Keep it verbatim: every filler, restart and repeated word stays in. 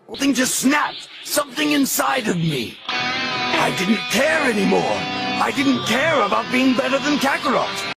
Something just snapped. Something inside of me. I didn't care anymore. I didn't care about being better than Kakarot.